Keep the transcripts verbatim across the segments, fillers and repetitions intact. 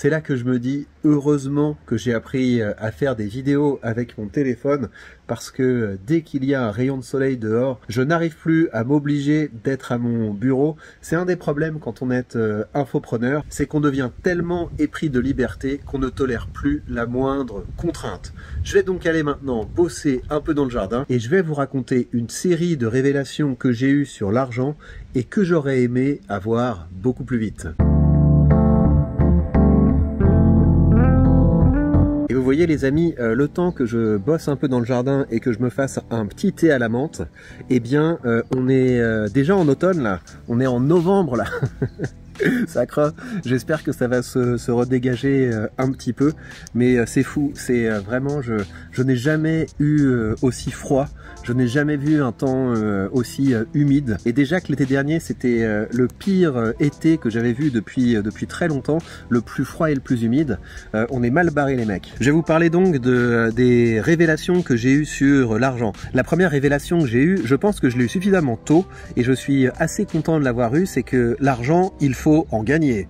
c'est là que je me dis heureusement que j'ai appris à faire des vidéos avec mon téléphone, parce que dès qu'il y a un rayon de soleil dehors, je n'arrive plus à m'obliger d'être à mon bureau. C'est un des problèmes quand on est euh, infopreneur, c'est qu'on devient tellement épris de liberté qu'on ne tolère plus la moindre contrainte. Je vais donc aller maintenant bosser un peu dans le jardin et je vais vous raconter une série de révélations que j'ai eues sur l'argent et que j'aurais aimé avoir beaucoup plus vite. Et vous voyez les amis, euh, le temps que je bosse un peu dans le jardin et que je me fasse un petit thé à la menthe, eh bien euh, on est euh, déjà en automne là, on est en novembre là. Ça craint, j'espère que ça va se, se redégager euh, un petit peu, mais euh, c'est fou, c'est euh, vraiment, je, je n'ai jamais eu euh, aussi froid, je n'ai jamais vu un temps euh, aussi euh, humide, et déjà que l'été dernier c'était euh, le pire euh, été que j'avais vu depuis, euh, depuis très longtemps, le plus froid et le plus humide. Euh, on est mal barrés les mecs. Je vais vous parler donc de, euh, des révélations que j'ai eues sur l'argent. La première révélation que j'ai eue, je pense que je l'ai eu suffisamment tôt, et je suis assez content de l'avoir eu, c'est que l'argent, il faut faut en gagner.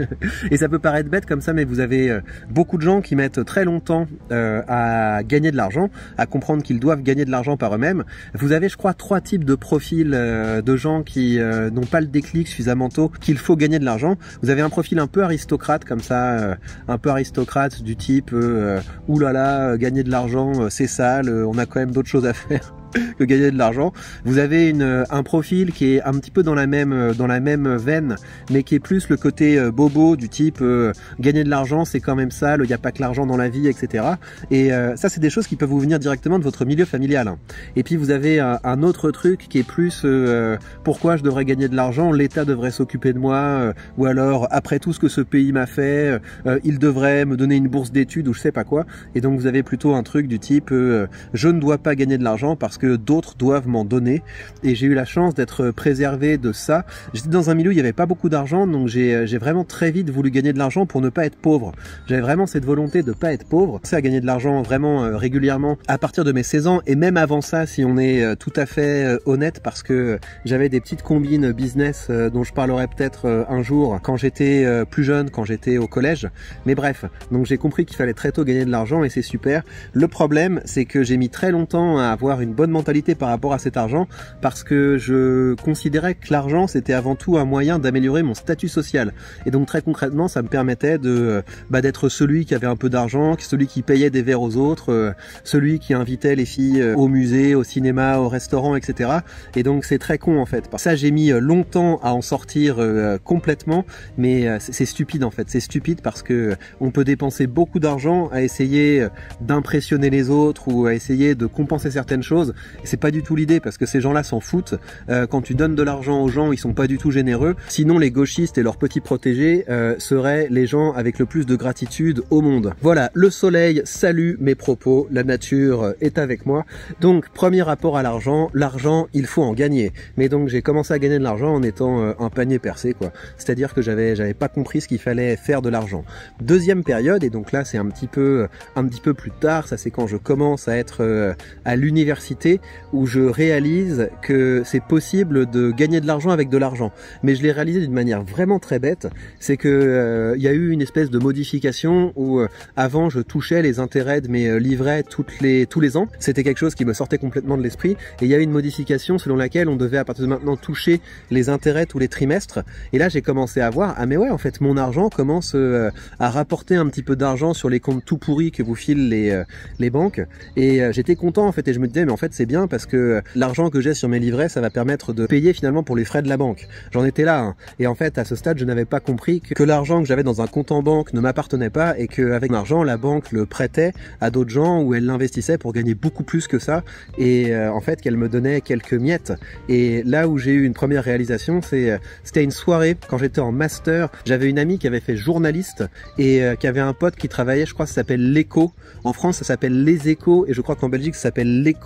Et ça peut paraître bête comme ça, mais vous avez euh, beaucoup de gens qui mettent très longtemps euh, à gagner de l'argent, à comprendre qu'ils doivent gagner de l'argent par eux-mêmes. Vous avez, je crois, trois types de profils euh, de gens qui euh, n'ont pas le déclic suffisamment tôt qu'il faut gagner de l'argent. Vous avez un profil un peu aristocrate comme ça, euh, un peu aristocrate du type euh, oulala, gagner de l'argent, euh, c'est sale, euh, on a quand même d'autres choses à faire que gagner de l'argent. Vous avez une, un profil qui est un petit peu dans la même dans la même veine, mais qui est plus le côté euh, bobo du type euh, gagner de l'argent c'est quand même sale, il n'y a pas que l'argent dans la vie, et cetera. Et euh, ça c'est des choses qui peuvent vous venir directement de votre milieu familial. Et puis vous avez un, un autre truc qui est plus euh, pourquoi je devrais gagner de l'argent, l'État devrait s'occuper de moi, euh, ou alors après tout ce que ce pays m'a fait, euh, il devrait me donner une bourse d'études ou je sais pas quoi. Et donc vous avez plutôt un truc du type euh, je ne dois pas gagner de l'argent parce que que d'autres doivent m'en donner, et j'ai eu la chance d'être préservé de ça. J'étais dans un milieu où il n'y avait pas beaucoup d'argent, donc j'ai vraiment très vite voulu gagner de l'argent pour ne pas être pauvre. J'avais vraiment cette volonté de ne pas être pauvre. C'est à gagner de l'argent vraiment euh, régulièrement à partir de mes seize ans, et même avant ça si on est euh, tout à fait euh, honnête, parce que j'avais des petites combines business euh, dont je parlerai peut-être euh, un jour quand j'étais euh, plus jeune, quand j'étais au collège. Mais bref, donc j'ai compris qu'il fallait très tôt gagner de l'argent et c'est super. Le problème c'est que j'ai mis très longtemps à avoir une bonne mentalité par rapport à cet argent, parce que je considérais que l'argent c'était avant tout un moyen d'améliorer mon statut social, et donc très concrètement ça me permettait de bah, d'être celui qui avait un peu d'argent, celui qui payait des verres aux autres, euh, celui qui invitait les filles au musée, au cinéma, au restaurant, et cetera. Et donc c'est très con en fait. Ça j'ai mis longtemps à en sortir euh, complètement, mais euh, c'est stupide en fait, c'est stupide parce que on peut dépenser beaucoup d'argent à essayer d'impressionner les autres ou à essayer de compenser certaines choses. C'est pas du tout l'idée, parce que ces gens-là s'en foutent. Euh, quand tu donnes de l'argent aux gens, ils sont pas du tout généreux. Sinon, les gauchistes et leurs petits protégés euh, seraient les gens avec le plus de gratitude au monde. Voilà, le soleil salue mes propos, la nature est avec moi. Donc, premier rapport à l'argent, l'argent, il faut en gagner. Mais donc, j'ai commencé à gagner de l'argent en étant euh, un panier percé, quoi. C'est-à-dire que j'avais j'avais pas compris ce qu'il fallait faire de l'argent. Deuxième période, et donc là, c'est un petit peu un petit peu plus tard, ça c'est quand je commence à être euh, à l'université, où je réalise que c'est possible de gagner de l'argent avec de l'argent. Mais je l'ai réalisé d'une manière vraiment très bête, c'est que euh, il y a eu une espèce de modification où euh, avant je touchais les intérêts de mes euh, livrets toutes les, tous les ans. C'était quelque chose qui me sortait complètement de l'esprit, et il y a eu une modification selon laquelle on devait à partir de maintenant toucher les intérêts tous les trimestres. Et là j'ai commencé à voir, ah mais ouais en fait mon argent commence euh, à rapporter un petit peu d'argent sur les comptes tout pourris que vous filent les, euh, les banques, et euh, j'étais content en fait, et je me disais mais en fait c'est bien parce que l'argent que j'ai sur mes livrets, ça va permettre de payer finalement pour les frais de la banque. J'en étais là, hein. Et en fait à ce stade je n'avais pas compris que, que l'argent que j'avais dans un compte en banque ne m'appartenait pas, et qu'avec mon argent la banque le prêtait à d'autres gens ou elle l'investissait pour gagner beaucoup plus que ça, et euh, en fait qu'elle me donnait quelques miettes. Et là où j'ai eu une première réalisation, c'est c'était une soirée quand j'étais en master. J'avais une amie qui avait fait journaliste et euh, qui avait un pote qui travaillait, je crois que ça s'appelle l'Écho. En France ça s'appelle Les Échos, et je crois qu'en Belgique ça s'appelle l'Écho. C'est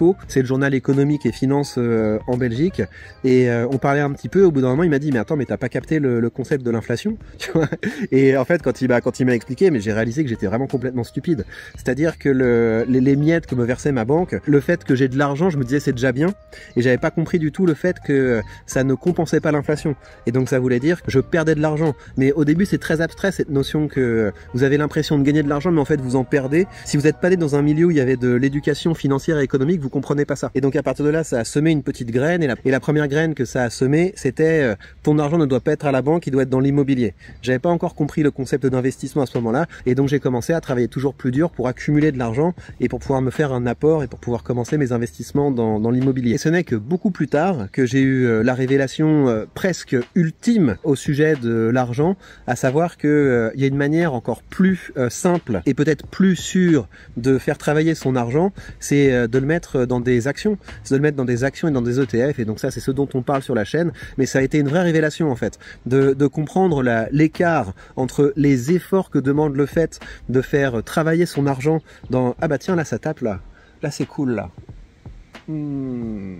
le journal économique et finance euh, en Belgique, et euh, on parlait un petit peu. Au bout d'un moment, il m'a dit mais attends, mais t'as pas capté le, le concept de l'inflation, tu vois? Et en fait, quand il m'a quand il m'a expliqué, mais j'ai réalisé que j'étais vraiment complètement stupide. C'est-à-dire que le, les, les miettes que me versait ma banque, le fait que j'ai de l'argent, je me disais c'est déjà bien, et j'avais pas compris du tout le fait que ça ne compensait pas l'inflation. Et donc ça voulait dire que je perdais de l'argent. Mais au début, c'est très abstrait cette notion que vous avez l'impression de gagner de l'argent, mais en fait vous en perdez. Si vous n'êtes pas né dans un milieu où il y avait de l'éducation financière et économique, vous comprenez pas ça. Et donc à partir de là, ça a semé une petite graine, et la, et la première graine que ça a semé, c'était euh, ton argent ne doit pas être à la banque, il doit être dans l'immobilier. J'avais pas encore compris le concept d'investissement à ce moment-là, et donc j'ai commencé à travailler toujours plus dur pour accumuler de l'argent et pour pouvoir me faire un apport et pour pouvoir commencer mes investissements dans, dans l'immobilier. Et ce n'est que beaucoup plus tard que j'ai eu euh, la révélation euh, presque ultime au sujet de l'argent, à savoir que euh, il y a une manière encore plus euh, simple et peut-être plus sûre de faire travailler son argent, c'est euh, de le mettre dans des actions, c'est de le mettre dans des actions et dans des E T F, et donc ça c'est ce dont on parle sur la chaîne, mais ça a été une vraie révélation en fait, de, de comprendre l'écart entre les efforts que demande le fait de faire travailler son argent dans... Ah bah tiens, là ça tape là, là c'est cool là. Hmm.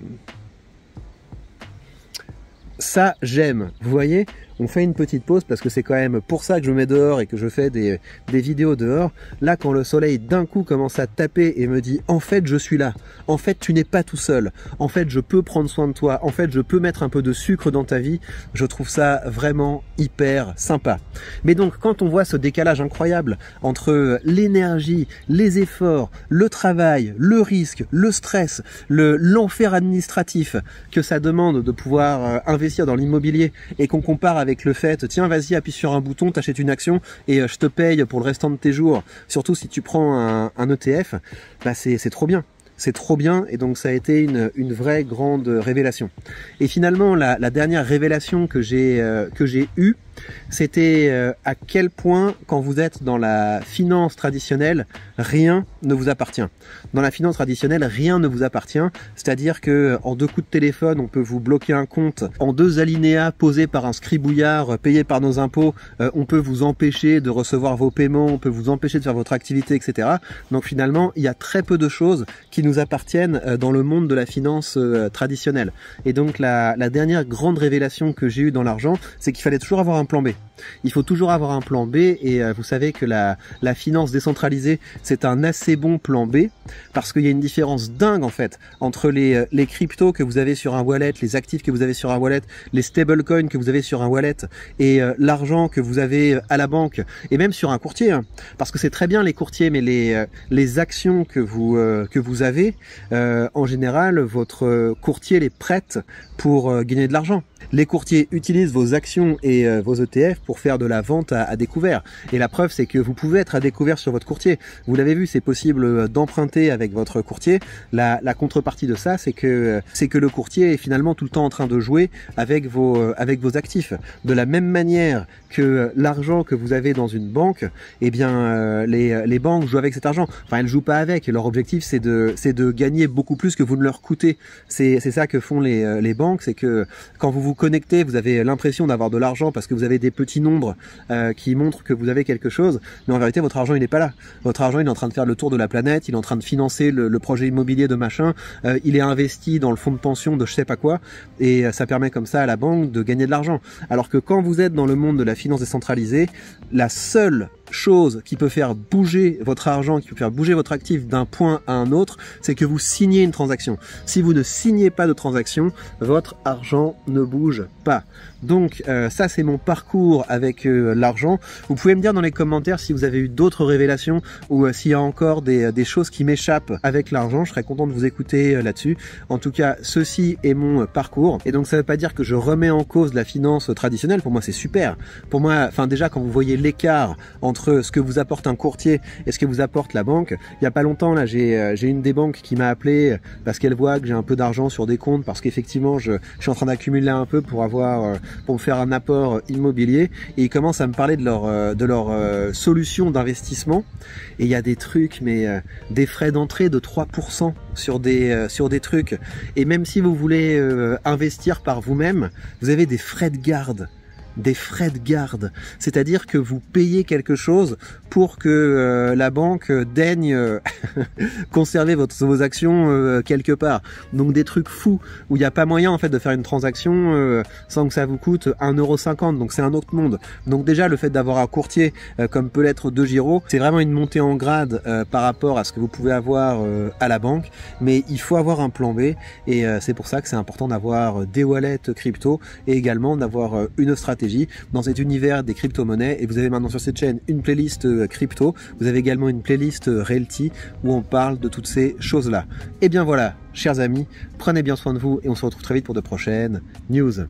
Ça j'aime, vous voyez, on fait une petite pause parce que c'est quand même pour ça que je me mets dehors et que je fais des, des vidéos dehors. Là, quand le soleil d'un coup commence à taper et me dit en fait je suis là, en fait tu n'es pas tout seul, en fait je peux prendre soin de toi, en fait je peux mettre un peu de sucre dans ta vie, je trouve ça vraiment hyper sympa. Mais donc quand on voit ce décalage incroyable entre l'énergie, les efforts, le travail, le risque, le stress, le l'enfer administratif que ça demande de pouvoir investir dans l'immobilier, et qu'on compare avec le fait, tiens vas-y appuie sur un bouton, t'achètes une action et je te paye pour le restant de tes jours, surtout si tu prends un, un E T F, bah c'est trop bien. C'est trop bien, et donc ça a été une, une vraie grande révélation. Et finalement, la, la dernière révélation que j'ai euh, que j'ai eue, c'était euh, à quel point, quand vous êtes dans la finance traditionnelle, rien ne vous appartient. Dans la finance traditionnelle, rien ne vous appartient, c'est-à-dire que en deux coups de téléphone, on peut vous bloquer un compte, en deux alinéas posés par un scribouillard payé par nos impôts, euh, on peut vous empêcher de recevoir vos paiements, on peut vous empêcher de faire votre activité, et cetera. Donc finalement, il y a très peu de choses qui nous appartiennent dans le monde de la finance euh, traditionnelle. Et donc la, la dernière grande révélation que j'ai eue dans l'argent, c'est qu'il fallait toujours avoir un plan B. Il faut toujours avoir un plan B, et euh, vous savez que la, la finance décentralisée, c'est un assez bon plan B, parce qu'il y a une différence dingue en fait entre les, les cryptos que vous avez sur un wallet, les actifs que vous avez sur un wallet, les stablecoins que vous avez sur un wallet, et euh, l'argent que vous avez à la banque, et même sur un courtier, hein. Parce que c'est très bien les courtiers, mais les, euh, les actions que vous, euh, que vous avez, euh, en général, votre courtier les prête pour euh, gagner de l'argent. Les courtiers utilisent vos actions et euh, vos E T F pour faire de la vente à, à découvert. Et la preuve, c'est que vous pouvez être à découvert sur votre courtier. Vous l'avez vu, c'est possible d'emprunter avec votre courtier. La, la contrepartie de ça, c'est que c'est que le courtier est finalement tout le temps en train de jouer avec vos euh, avec vos actifs. De la même manière que l'argent que vous avez dans une banque, eh bien euh, les les banques jouent avec cet argent. Enfin, elles jouent pas avec. Leur objectif, c'est de c'est de gagner beaucoup plus que vous ne leur coûtez. C'est c'est ça que font les les banques, c'est que quand vous vous connectez, vous avez l'impression d'avoir de l'argent parce que vous avez des petits nombres euh, qui montrent que vous avez quelque chose, mais en vérité votre argent il n'est pas là. Votre argent il est en train de faire le tour de la planète, il est en train de financer le, le projet immobilier de machin, euh, il est investi dans le fonds de pension de je sais pas quoi, et ça permet comme ça à la banque de gagner de l'argent. Alors que quand vous êtes dans le monde de la finance décentralisée, la seule chose qui peut faire bouger votre argent, qui peut faire bouger votre actif d'un point à un autre, c'est que vous signez une transaction. Si vous ne signez pas de transaction, votre argent ne bouge pas. Donc euh, ça c'est mon parcours avec euh, l'argent. Vous pouvez me dire dans les commentaires si vous avez eu d'autres révélations ou euh, s'il y a encore des, des choses qui m'échappent avec l'argent. Je serais content de vous écouter euh, là-dessus. En tout cas, ceci est mon euh, parcours. Et donc ça ne veut pas dire que je remets en cause la finance traditionnelle. Pour moi c'est super. Pour moi, enfin déjà quand vous voyez l'écart entre ce que vous apporte un courtier et ce que vous apporte la banque, il y a pas longtemps là j'ai euh, j'ai une des banques qui m'a appelé parce qu'elle voit que j'ai un peu d'argent sur des comptes, parce qu'effectivement je, je suis en train d'accumuler un peu pour avoir euh, pour me faire un apport immobilier, et ils commencent à me parler de leur euh, de leur euh, solution d'investissement, et il y a des trucs, mais euh, des frais d'entrée de trois pour cent sur des euh, sur des trucs, et même si vous voulez euh, investir par vous-même, vous avez des frais de garde. des frais de garde. C'est-à-dire que vous payez quelque chose pour que euh, la banque daigne euh, conserver votre, vos actions euh, quelque part. Donc des trucs fous où il n'y a pas moyen en fait de faire une transaction euh, sans que ça vous coûte un euro cinquante. Donc c'est un autre monde. Donc déjà le fait d'avoir un courtier euh, comme peut l'être DeGiro, c'est vraiment une montée en grade euh, par rapport à ce que vous pouvez avoir euh, à la banque. Mais il faut avoir un plan B et euh, c'est pour ça que c'est important d'avoir des wallets crypto et également d'avoir euh, une stratégie dans cet univers des crypto-monnaies. Et vous avez maintenant sur cette chaîne une playlist euh, crypto, vous avez également une playlist euh, Realty où on parle de toutes ces choses-là. Et bien voilà, chers amis, prenez bien soin de vous et on se retrouve très vite pour de prochaines news.